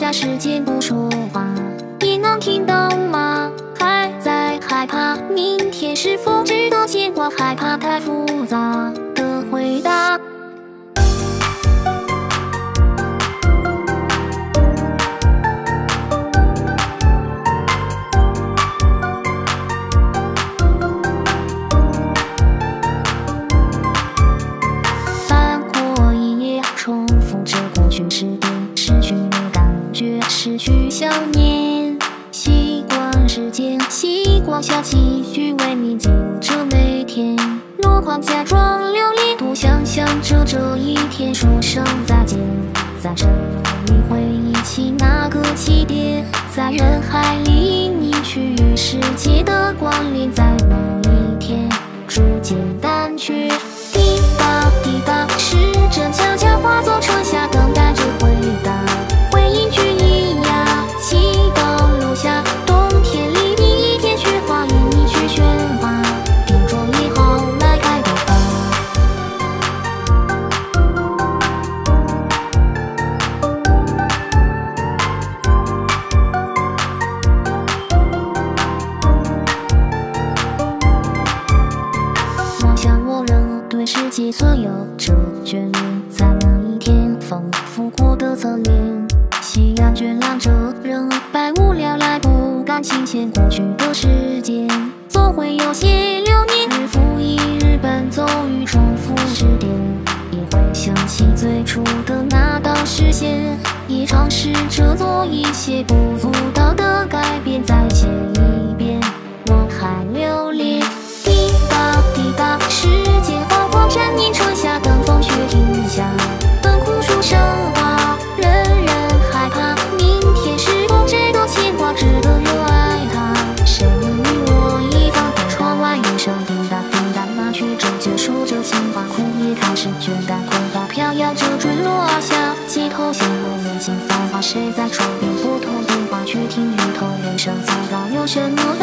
下时间不说话，你能听到吗？还在害怕明天是否值得牵挂，害怕太复杂的回答。翻过一页，重复着过去时的失去的感觉，失去想念。习惯时间，习惯小情绪，为你记录着每天。落荒假装流离，多想象着这一天，说声再见。在这里回忆起那个起点，在人海里你去与世界的关联，在某一天逐渐淡去。滴答滴答，时针悄悄化作春夏，等待着回答。回音句咿呀，祈祷留下冬天里第一片雪花，因你去喧哗，定着以后来开的花。我想我仍对世界存有着眷恋，在那一天丰富过的侧脸，夕阳绚烂着，人百无聊赖，不敢新鲜过去的时间，总会有些留念，日复一日奔走与重复时点，也会想起最初的那道视线，也尝试着做一些不足道的改变，再写一遍，我还留恋。滴答滴答，时间缓缓沉溺春夏，等风雪停下，等枯树生花，人人害怕明天是否值得牵挂，值得热爱它。谁能与我一方？窗外雨声滴答滴答，麻雀正结束着情话，枯叶开始卷干，头发飘摇着坠落下，街头巷尾人心繁华，谁在窗边拨头电话，却听雨头人声嘈杂，有什么